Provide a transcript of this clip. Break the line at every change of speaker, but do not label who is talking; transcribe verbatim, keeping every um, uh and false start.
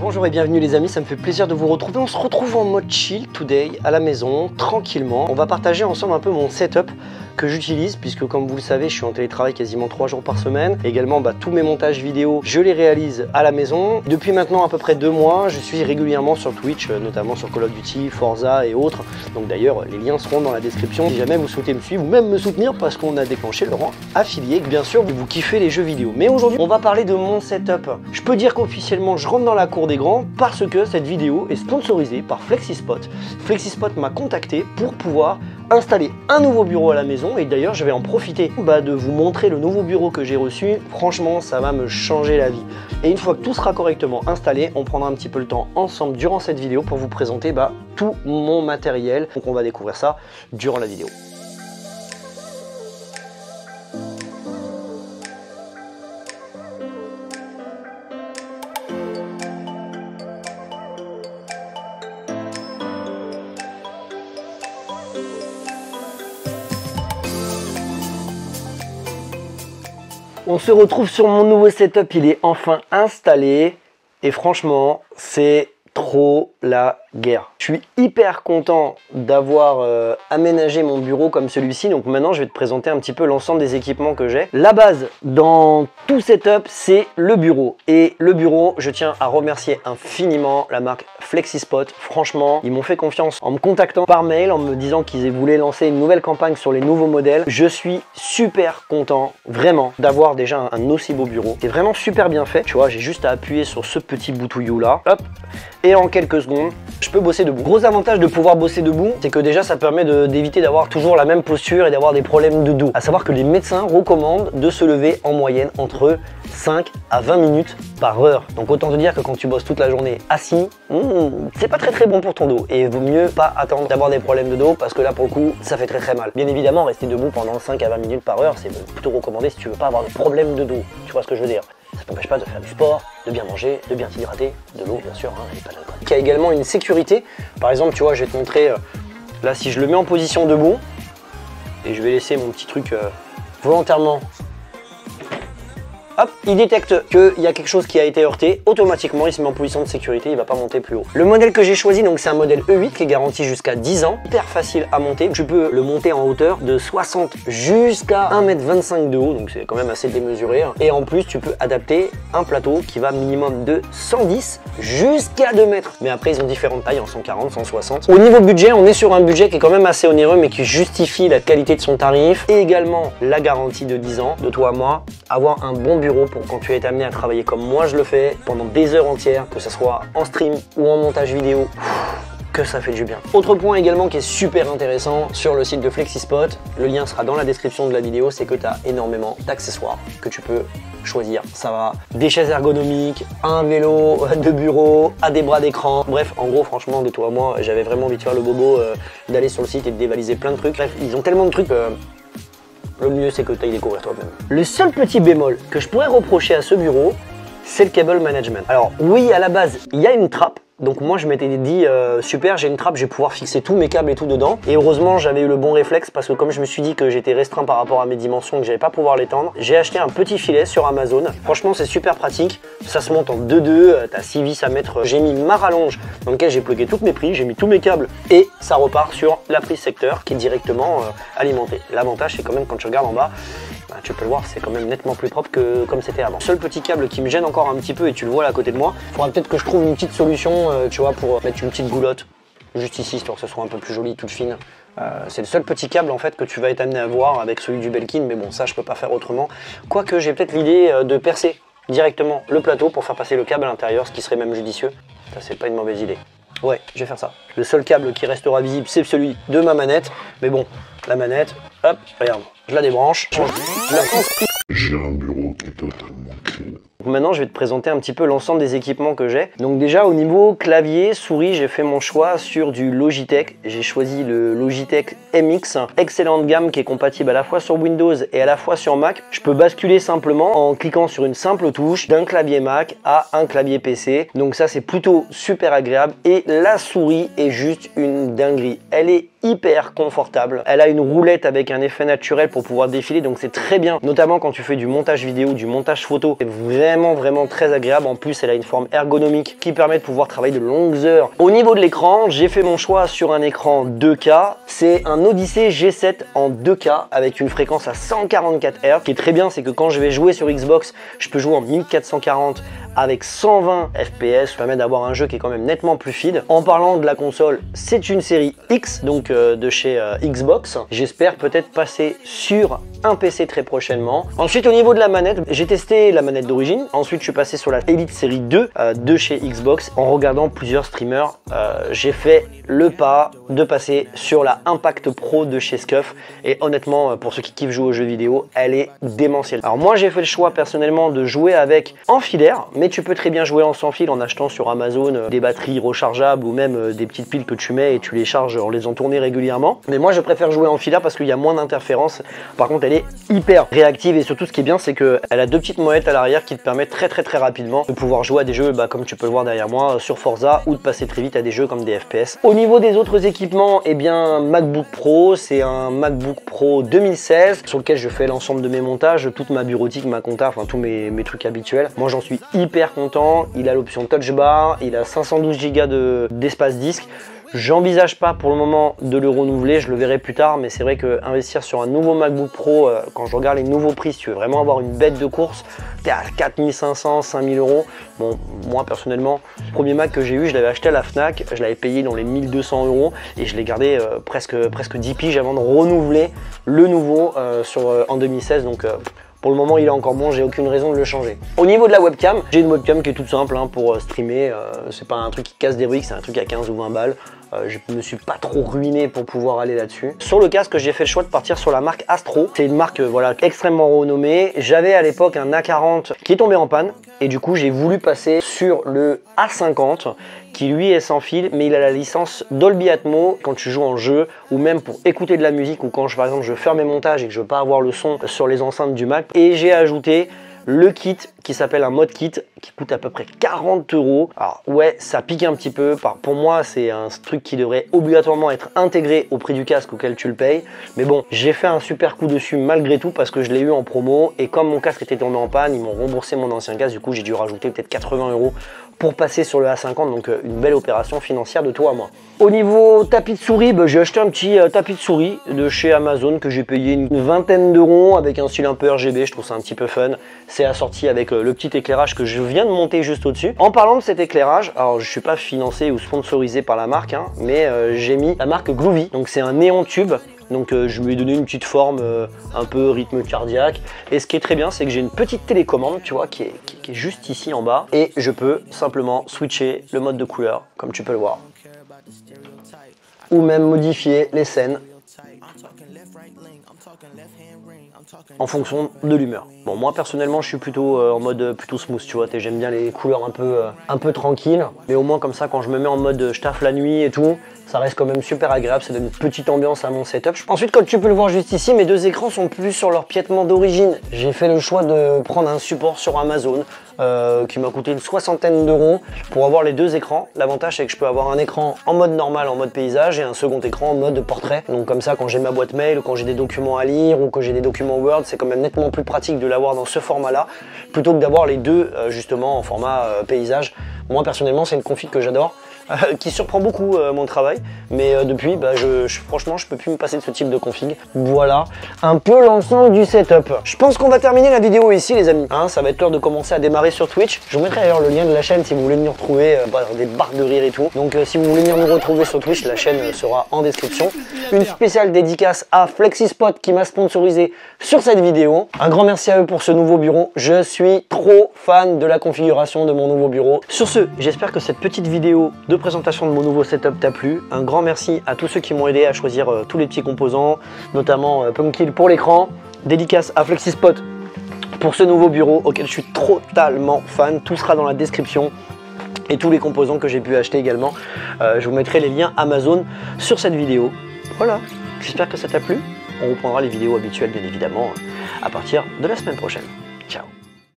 Bonjour et bienvenue les amis, ça me fait plaisir de vous retrouver. On se retrouve en mode chill today à la maison, tranquillement. On va partager ensemble un peu mon setup que j'utilise puisque comme vous le savez, je suis en télétravail quasiment trois jours par semaine. Également, bah, tous mes montages vidéo, je les réalise à la maison. Depuis maintenant à peu près deux mois, je suis régulièrement sur Twitch, notamment sur Call of Duty, Forza et autres. Donc d'ailleurs, les liens seront dans la description si jamais vous souhaitez me suivre ou même me soutenir parce qu'on a déclenché le rang affilié. Bien sûr, vous kiffez les jeux vidéo. Mais aujourd'hui, on va parler de mon setup. Je peux dire qu'officiellement, je rentre dans la cour des grands parce que cette vidéo est sponsorisée par FlexiSpot. FlexiSpot m'a contacté pour pouvoir installer un nouveau bureau à la maison et d'ailleurs je vais en profiter bah, de vous montrer le nouveau bureau que j'ai reçu. Franchement, ça va me changer la vie. Et une fois que tout sera correctement installé, on prendra un petit peu le temps ensemble durant cette vidéo pour vous présenter bah, tout mon matériel. Donc on va découvrir ça durant la vidéo. On se retrouve sur mon nouveau setup, il est enfin installé et franchement c'est trop la guerre. Je suis hyper content d'avoir euh, aménagé mon bureau comme celui-ci. Donc maintenant je vais te présenter un petit peu l'ensemble des équipements que j'ai. La base dans tout setup, c'est le bureau. Et le bureau, je tiens à remercier infiniment la marque FlexiSpot. Franchement, ils m'ont fait confiance en me contactant par mail, en me disant qu'ils voulaient lancer une nouvelle campagne sur les nouveaux modèles. Je suis super content, vraiment, d'avoir déjà un, un aussi beau bureau. C'est vraiment super bien fait. Tu vois, j'ai juste à appuyer sur ce petit boutouillou là. Hop. Et en quelques secondes, je peux bosser debout. Gros avantage de pouvoir bosser debout, c'est que déjà ça permet d'éviter d'avoir toujours la même posture et d'avoir des problèmes de dos. À savoir que les médecins recommandent de se lever en moyenne entre cinq à vingt minutes par heure. Donc autant te dire que quand tu bosses toute la journée assis, hmm, c'est pas très très bon pour ton dos. Et il vaut mieux pas attendre d'avoir des problèmes de dos parce que là pour le coup, ça fait très très mal. Bien évidemment, rester debout pendant cinq à vingt minutes par heure, c'est plutôt recommandé si tu veux pas avoir de problème de dos. Tu vois ce que je veux dire? Ça t'empêche pas de faire du sport, de bien manger, de bien t'hydrater, de l'eau bien sûr, hein, et pas d'alcool. Il y a également une sécurité. Par exemple, tu vois, je vais te montrer, euh, là si je le mets en position debout, et je vais laisser mon petit truc euh, volontairement. Hop, il détecte qu'il y a quelque chose qui a été heurté, automatiquement il se met en position de sécurité, il va pas monter plus haut. Le modèle que j'ai choisi, donc c'est un modèle E huit qui est garanti jusqu'à dix ans, hyper facile à monter. Tu peux le monter en hauteur de soixante jusqu'à un mètre vingt-cinq de haut, donc c'est quand même assez démesuré. Hein. Et en plus, tu peux adapter un plateau qui va minimum de cent dix jusqu'à deux mètres. Mais après, ils ont différentes tailles, en cent quarante, cent soixante. Au niveau budget, on est sur un budget qui est quand même assez onéreux, mais qui justifie la qualité de son tarif et également la garantie de dix ans de toi à moi. Avoir un bon budget pour quand tu es amené à travailler comme moi je le fais pendant des heures entières, que ce soit en stream ou en montage vidéo, que ça fait du bien. Autre point également qui est super intéressant sur le site de FlexiSpot, le lien sera dans la description de la vidéo, c'est que tu as énormément d'accessoires que tu peux choisir. Ça va des chaises ergonomiques, un vélo de bureau, à des bras d'écran. Bref, en gros, franchement, de toi à moi, j'avais vraiment envie de faire le bobo, euh, d'aller sur le site et de dévaliser plein de trucs. Bref, ils ont tellement de trucs. Euh, Le mieux, c'est que tu ailles découvrir toi-même. Le seul petit bémol que je pourrais reprocher à ce bureau, c'est le cable management. Alors oui, à la base, il y a une trappe. Donc moi je m'étais dit euh, super, j'ai une trappe, je vais pouvoir fixer tous mes câbles et tout dedans. Et heureusement j'avais eu le bon réflexe parce que comme je me suis dit que j'étais restreint par rapport à mes dimensions, que j'allais pas pouvoir l'étendre, j'ai acheté un petit filet sur Amazon. Franchement c'est super pratique, ça se monte en deux deux, t'as six vis à mettre. J'ai mis ma rallonge dans laquelle j'ai plugué toutes mes prises, j'ai mis tous mes câbles et ça repart sur la prise secteur qui est directement euh, alimentée. L'avantage c'est quand même quand tu regardes en bas, bah, tu peux le voir, c'est quand même nettement plus propre que comme c'était avant. Seul petit câble qui me gêne encore un petit peu et tu le vois là à côté de moi, il faudra peut-être que je trouve une petite solution, euh, tu vois, pour mettre une petite goulotte juste ici, histoire que ce soit un peu plus joli, toute fine. Euh, c'est le seul petit câble en fait que tu vas être amené à voir avec celui du Belkin, mais bon ça je peux pas faire autrement. Quoique j'ai peut-être l'idée euh, de percer directement le plateau pour faire passer le câble à l'intérieur, ce qui serait même judicieux. Ça c'est pas une mauvaise idée. Ouais, je vais faire ça. Le seul câble qui restera visible, c'est celui de ma manette. Mais bon, la manette, hop, regarde, je la débranche. Je la construis.
J'ai un bureau qui est totalement clean.
Maintenant, je vais te présenter un petit peu l'ensemble des équipements que j'ai. Donc déjà, au niveau clavier, souris, j'ai fait mon choix sur du Logitech. J'ai choisi le Logitech M X, excellente gamme qui est compatible à la fois sur Windows et à la fois sur Mac. Je peux basculer simplement en cliquant sur une simple touche d'un clavier Mac à un clavier P C. Donc ça, c'est plutôt super agréable. Et la souris est juste une dinguerie. Elle est hyper confortable. Elle a une roulette avec un effet naturel pour pouvoir défiler, donc c'est très bien, notamment quand tu fais du montage vidéo, du montage photo. C'est vraiment vraiment vraiment très agréable. En plus elle a une forme ergonomique qui permet de pouvoir travailler de longues heures. Au niveau de l'écran, j'ai fait mon choix sur un écran deux K. C'est un Odyssey G sept en deux K avec une fréquence à cent quarante-quatre hertz. Ce qui est très bien, c'est que quand je vais jouer sur Xbox, je peux jouer en mille quatre cent quarante avec cent vingt F P S, ça permet d'avoir un jeu qui est quand même nettement plus fluide. En parlant de la console, c'est une série X, donc euh, de chez euh, Xbox. J'espère peut-être passer sur un P C très prochainement. Ensuite, au niveau de la manette, j'ai testé la manette d'origine. Ensuite, je suis passé sur la Elite Série deux euh, de chez Xbox. En regardant plusieurs streamers, euh, j'ai fait le pas de passer sur la Impact Pro de chez Scuf. Et honnêtement, pour ceux qui kiffent jouer aux jeux vidéo, elle est démentielle. Alors moi, j'ai fait le choix personnellement de jouer avec en filaire, mais tu peux très bien jouer en sans fil en achetant sur Amazon euh, des batteries rechargeables ou même euh, des petites piles que tu mets et tu les charges en les faisant tourner régulièrement. Mais moi, je préfère jouer en filaire parce qu'il y a moins d'interférences. Par contre, elle est hyper réactive et surtout, ce qui est bien, c'est qu'elle a deux petites molettes à l'arrière qui te permettent très très très rapidement de pouvoir jouer à des jeux, bah, comme tu peux le voir derrière moi, sur Forza, ou de passer très vite à des jeux comme des F P S. Au niveau des autres équipements, eh bien, MacBook Pro, c'est un MacBook Pro deux mille seize sur lequel je fais l'ensemble de mes montages, toute ma bureautique, ma compta, enfin tous mes, mes trucs habituels. Moi, j'en suis hyper content. Il a l'option Touch Bar, il a cinq cent douze giga d'espace disque. J'envisage pas pour le moment de le renouveler, je le verrai plus tard, mais c'est vrai que investir sur un nouveau MacBook Pro, euh, quand je regarde les nouveaux prix, si tu veux vraiment avoir une bête de course, t'es à quatre mille cinq cents, cinq mille euros. Bon, moi personnellement, le premier Mac que j'ai eu, je l'avais acheté à la Fnac, je l'avais payé dans les mille deux cents euros et je l'ai gardé euh, presque, presque dix piges avant de renouveler le nouveau euh, sur, euh, en deux mille seize. Donc, euh, pour le moment, il est encore bon, j'ai aucune raison de le changer. Au niveau de la webcam, j'ai une webcam qui est toute simple hein, pour euh, streamer. Euh, c'est pas un truc qui casse des briques, c'est un truc à quinze ou vingt balles. Euh, je me suis pas trop ruiné pour pouvoir aller là-dessus. Sur le casque, j'ai fait le choix de partir sur la marque Astro. C'est une marque euh, voilà, extrêmement renommée. J'avais à l'époque un A quarante qui est tombé en panne. Et du coup, j'ai voulu passer sur le A cinquante qui lui est sans fil, mais il a la licence Dolby Atmos quand tu joues en jeu ou même pour écouter de la musique ou quand je, par exemple je fais mes montages et que je veux pas avoir le son sur les enceintes du Mac. Et j'ai ajouté le kit qui s'appelle un mode kit qui coûte à peu près quarante euros. Alors ouais, ça pique un petit peu. Pour moi, c'est un truc qui devrait obligatoirement être intégré au prix du casque auquel tu le payes. Mais bon, j'ai fait un super coup dessus malgré tout parce que je l'ai eu en promo. Et comme mon casque était tombé en panne, ils m'ont remboursé mon ancien casque. Du coup, j'ai dû rajouter peut-être quatre-vingts euros pour passer sur le A cinquante. Donc une belle opération financière de toi à moi. Au niveau tapis de souris, bah, j'ai acheté un petit euh, tapis de souris de chez Amazon que j'ai payé une vingtaine d'euros avec un style un peu R G B. Je trouve ça un petit peu fun. C'est assorti avec euh, le petit éclairage que je viens de monter juste au-dessus. En parlant de cet éclairage, alors je suis pas financé ou sponsorisé par la marque, hein, mais euh, j'ai mis la marque Groovy. Donc c'est un néon tube. Donc euh, je lui ai donné une petite forme euh, un peu rythme cardiaque. Et ce qui est très bien, c'est que j'ai une petite télécommande, tu vois, qui est, qui, qui est juste ici en bas. Et je peux simplement switcher le mode de couleur, comme tu peux le voir. Ou même modifier les scènes en fonction de l'humeur. Bon, moi personnellement, je suis plutôt euh, en mode plutôt smooth, tu vois. J'aime bien les couleurs un peu, euh, un peu tranquilles. Mais au moins comme ça, quand je me mets en mode je taffe la nuit et tout, ça reste quand même super agréable, ça donne une petite ambiance à mon setup. Ensuite, comme tu peux le voir juste ici, mes deux écrans sont plus sur leur piétement d'origine. J'ai fait le choix de prendre un support sur Amazon euh, qui m'a coûté une soixantaine d'euros pour avoir les deux écrans. L'avantage, c'est que je peux avoir un écran en mode normal, en mode paysage, et un second écran en mode portrait. Donc comme ça, quand j'ai ma boîte mail, ou quand j'ai des documents à lire, ou que j'ai des documents Word, c'est quand même nettement plus pratique de l'avoir dans ce format-là, plutôt que d'avoir les deux euh, justement en format euh, paysage. Moi, personnellement, c'est une config que j'adore. Euh, qui surprend beaucoup euh, mon travail, mais euh, depuis bah, je, je, franchement je peux plus me passer de ce type de config. Voilà un peu l'ensemble du setup. Je pense qu'on va terminer la vidéo ici les amis, hein, ça va être l'heure de commencer à démarrer sur Twitch. Je vous mettrai d'ailleurs le lien de la chaîne si vous voulez venir retrouver euh, bah, des barres de rire et tout. Donc euh, si vous voulez venir nous retrouver sur Twitch, la chaîne euh, sera en description. Une spéciale dédicace à FlexiSpot qui m'a sponsorisé sur cette vidéo. Un grand merci à eux pour ce nouveau bureau. Je suis trop fan de la configuration de mon nouveau bureau. Sur ce, j'espère que cette petite vidéo de présentation de mon nouveau setup t'a plu. Un grand merci à tous ceux qui m'ont aidé à choisir euh, tous les petits composants, notamment euh, Pumpkill pour l'écran, dédicace à FlexiSpot pour ce nouveau bureau auquel je suis totalement fan. Tout sera dans la description et tous les composants que j'ai pu acheter également. Euh, je vous mettrai les liens Amazon sur cette vidéo. Voilà, j'espère que ça t'a plu. On reprendra les vidéos habituelles bien évidemment à partir de la semaine prochaine. Ciao.